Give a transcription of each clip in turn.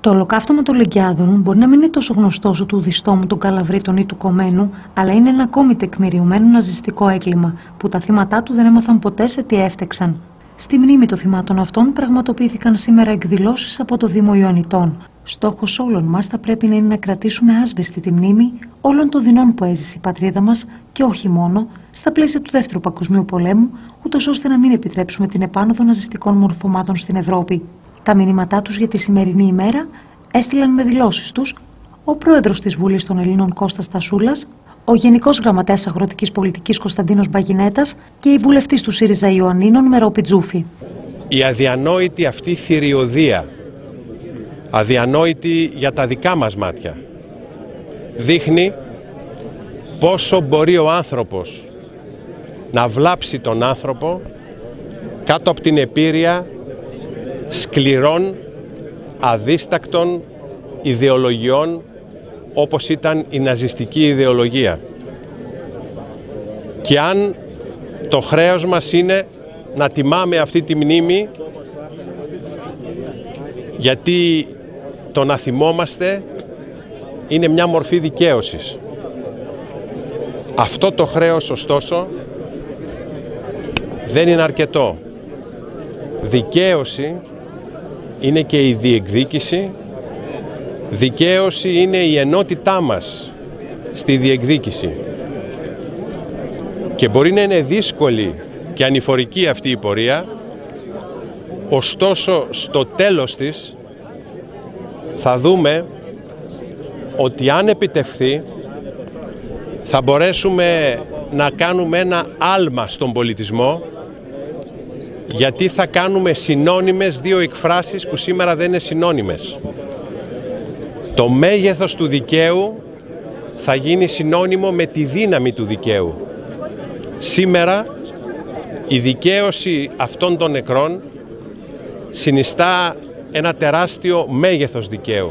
Το ολοκαύτωμα των Λυκειάδων μπορεί να μην είναι τόσο γνωστό όσο του Διστόμου, των Καλαβρίτων ή του Κομμένου, αλλά είναι ένα ακόμη τεκμηριωμένο ναζιστικό έγκλημα, που τα θύματά του δεν έμαθαν ποτέ σε τι έφτεξαν. Στη μνήμη των θυμάτων αυτών πραγματοποιήθηκαν σήμερα εκδηλώσεις από το Δήμο Ιωαννιτών. Στόχος όλων μας θα πρέπει να είναι να κρατήσουμε άσβεστη τη μνήμη όλων των δεινών που έζησε η πατρίδα μας και όχι μόνο στα πλαίσια του Δεύτερου Παγκοσμίου Πολέμου, ούτως ώστε να μην επιτρέψουμε την επάνωδο ναζιστικών μορφωμάτων στην Ευρώπη. Τα μηνύματά τους για τη σημερινή ημέρα έστειλαν με δηλώσεις τους ο πρόεδρος της Βουλής των Ελλήνων Κώστας Τασούλας, ο Γενικός Γραμματέας Αγροτικής Πολιτικής Κωνσταντίνος Μπαγινέτας και η βουλευτής του ΣΥΡΙΖΑ Ιωαννίνων Μερόπη Τζούφη. Η αδιανόητη αυτή θηριωδία, αδιανόητη για τα δικά μας μάτια, δείχνει πόσο μπορεί ο άνθρωπος να βλάψει τον άνθρωπο κάτω από την επίρρεια σκληρών, αδίστακτων ιδεολογιών όπως ήταν η ναζιστική ιδεολογία. Και αν το χρέος μας είναι να τιμάμε αυτή τη μνήμη, γιατί το να θυμόμαστε είναι μια μορφή δικαίωσης. Αυτό το χρέος ωστόσο δεν είναι αρκετό. Δικαίωση είναι και η διεκδίκηση, δικαίωση είναι η ενότητά μας στη διεκδίκηση. Και μπορεί να είναι δύσκολη και ανηφορική αυτή η πορεία, ωστόσο στο τέλος της θα δούμε ότι αν επιτευχθεί θα μπορέσουμε να κάνουμε ένα άλμα στον πολιτισμό, γιατί θα κάνουμε συνώνυμες δύο εκφράσεις που σήμερα δεν είναι συνώνυμες. Το μέγεθος του δικαίου θα γίνει συνώνυμο με τη δύναμη του δικαίου. Σήμερα η δικαίωση αυτών των νεκρών συνιστά ένα τεράστιο μέγεθος δικαίου.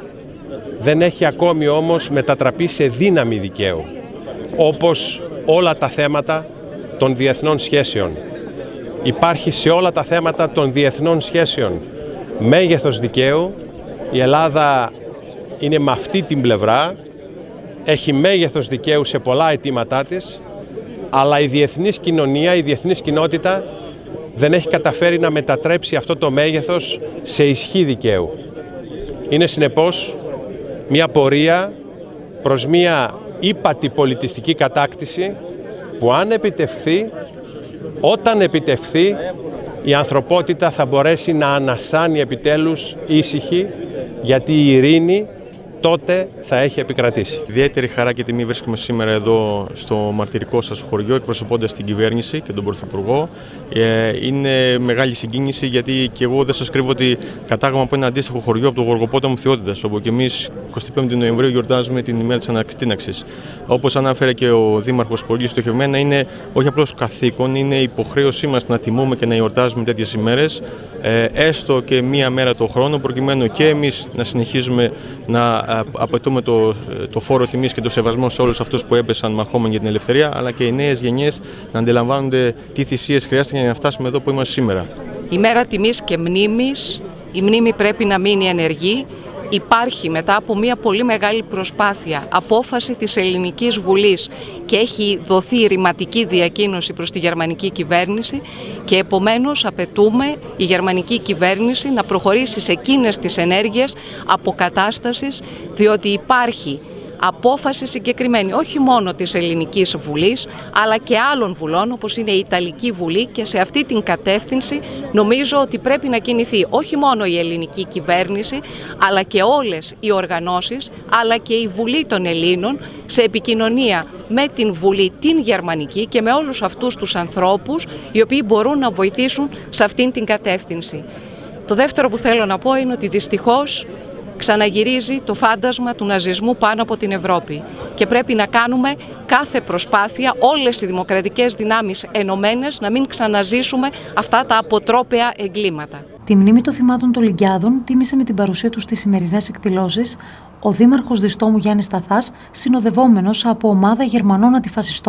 Δεν έχει ακόμη όμως μετατραπεί σε δύναμη δικαίου, όπως όλα τα θέματα των διεθνών σχέσεων. Υπάρχει σε όλα τα θέματα των διεθνών σχέσεων μέγεθος δικαίου. Η Ελλάδα είναι με αυτή την πλευρά, έχει μέγεθος δικαίου σε πολλά αιτήματά της, αλλά η διεθνής κοινωνία, η διεθνής κοινότητα δεν έχει καταφέρει να μετατρέψει αυτό το μέγεθος σε ισχύ δικαίου. Είναι συνεπώς μια πορεία προς μια ύπατη πολιτιστική κατάκτηση που αν επιτευχθεί, όταν επιτευχθεί, η ανθρωπότητα θα μπορέσει να ανασάνει επιτέλους ήσυχη, γιατί η ειρήνη τότε θα έχει επικρατήσει. Ιδιαίτερη χαρά και τιμή βρίσκομαι σήμερα εδώ στο μαρτυρικό σας χωριό, εκπροσωπώντας την κυβέρνηση και τον Πρωθυπουργό. Είναι μεγάλη συγκίνηση, γιατί και εγώ δεν σας κρύβω ότι κατάγομαι από ένα αντίστοιχο χωριό, από το Γοργοπόταμο Θειότητας, όπου και εμείς 25 Νοεμβρίου γιορτάζουμε την ημέρα της ανακτήναξης. Όπως αναφέρε και ο Δήμαρχος πολύ στοχευμένα, είναι όχι απλώς καθήκον, είναι υποχρέωσή μας να τιμούμε και να γιορτάζουμε τέτοιες ημέρες, έστω και μία μέρα το χρόνο, προκειμένου και εμείς να συνεχίζουμε να απαιτούμε το φόρο τιμής και το σεβασμό σε όλους αυτούς που έπεσαν μαχόμενοι για την ελευθερία, αλλά και οι νέες γενιές να αντιλαμβάνονται τι θυσίες χρειάστηκαν για να φτάσουμε εδώ που είμαστε σήμερα. Η μέρα τιμής και μνήμης, η μνήμη πρέπει να μείνει ενεργή. Υπάρχει μετά από μια πολύ μεγάλη προσπάθεια απόφαση της Ελληνικής Βουλής και έχει δοθεί ρηματική διακοίνωση προς τη γερμανική κυβέρνηση, και επομένως απαιτούμε η γερμανική κυβέρνηση να προχωρήσει σε εκείνες τις ενέργειες αποκατάστασης, διότι υπάρχει απόφαση συγκεκριμένη όχι μόνο της Ελληνικής Βουλής, αλλά και άλλων βουλών όπως είναι η Ιταλική Βουλή, και σε αυτή την κατεύθυνση νομίζω ότι πρέπει να κινηθεί όχι μόνο η ελληνική κυβέρνηση, αλλά και όλες οι οργανώσεις, αλλά και η Βουλή των Ελλήνων, σε επικοινωνία με την Βουλή την γερμανική και με όλους αυτούς τους ανθρώπους οι οποίοι μπορούν να βοηθήσουν σε αυτήν την κατεύθυνση. Το δεύτερο που θέλω να πω είναι ότι δυστυχώς ξαναγυρίζει το φάντασμα του ναζισμού πάνω από την Ευρώπη και πρέπει να κάνουμε κάθε προσπάθεια, όλες οι δημοκρατικές δυνάμεις ενωμένες, να μην ξαναζήσουμε αυτά τα αποτρόπαια εγκλήματα. Τη μνήμη των θυμάτων των Λυκειάδων τίμησε με την παρουσία του στις σημερινές εκδηλώσεις ο Δήμαρχος Διστόμου Γιάννης Σταθάς, συνοδευόμενος από ομάδα Γερμανών αντιφασιστών.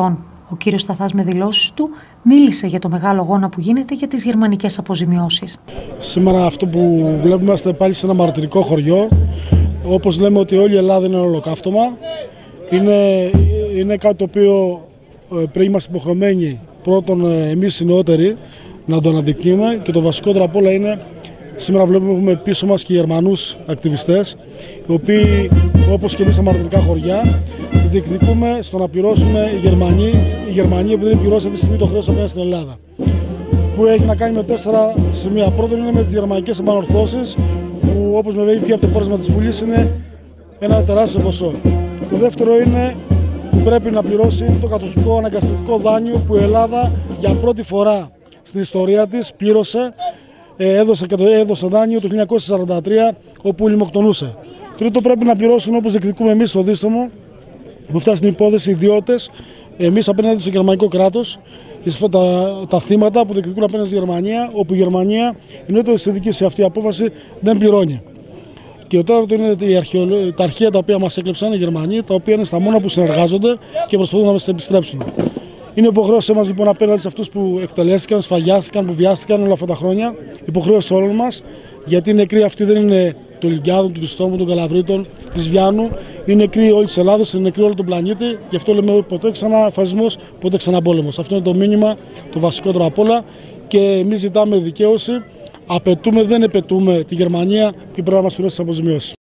Ο κύριος Σταθάς με δηλώσεις του μίλησε για το μεγάλο αγώνα που γίνεται για τις γερμανικές αποζημιώσεις. Σήμερα αυτό που βλέπουμε είμαστε πάλι σε ένα μαρτυρικό χωριό. Όπως λέμε ότι όλη η Ελλάδα είναι ολοκαύτωμα. Είναι κάτι το οποίο πρέπει να είμαστε υποχρεωμένοι πρώτον εμείς οι νεότεροι να το αναδεικνύουμε, και το βασικότερο απ' όλα είναι σήμερα βλέπουμε έχουμε πίσω μας και Γερμανούς ακτιβιστές, οι οποίοι όπως και εμείς στα μαρτυρικά χωριά διεκδικούμε στο να πληρώσουμε η Γερμανία επειδή δεν πληρώσει αυτή τη στιγμή το χρέος απέναντι στην Ελλάδα, που έχει να κάνει με 4 σημεία. Πρώτον είναι με τις γερμανικές επανορθώσεις, που όπως με βγει από το πόρισμα της Βουλής είναι ένα τεράστιο ποσό. Το δεύτερο είναι που πρέπει να πληρώσει το κατοχικό αναγκαστικό δάνειο που η Ελλάδα για πρώτη φορά στην ιστορία της πλήρωσε, έδωσε δάνειο το 1943 όπου λιμοκτονούσε. Τρίτο, πρέπει να πληρώσουν όπως διεκδικούμε εμείς στο Δίστομο, με φτάσει στην υπόθεση ιδιώτες, εμείς απέναντι στο γερμανικό κράτος, τα θύματα που διεκδικούν απέναντι στη Γερμανία, όπου η Γερμανία ενώ το αισθητική σε αυτή η απόφαση δεν πληρώνει. Και το τέταρτο είναι τα αρχεία τα οποία μας έκλεψαν οι Γερμανοί, τα οποία είναι στα μόνα που συνεργάζονται και προσπαθούν να μας επιστρέψουν. Είναι υποχρέωσή μας λοιπόν απέναντι σε αυτούς που εκτελέστηκαν, σφαγιάστηκαν, που βιάστηκαν όλα αυτά τα χρόνια. Υποχρέωση όλων μας, γιατί οι νεκροί αυτοί δεν είναι του Λυγκιάδου, του Διστόμου, των Καλαβρίτων, της Βιάνου. Είναι νεκροί όλη της Ελλάδας, είναι νεκροί όλο τον πλανήτη. Γι' αυτό λέμε ποτέ ξανά φασισμός, ποτέ ξανά πόλεμος. Αυτό είναι το μήνυμα, το βασικότερο απ' όλα. Και εμείς ζητάμε δικαίωση. Δεν επαιτούμε τη Γερμανία και πρέπει να μας πληρώσει τις αποζημιώσεις.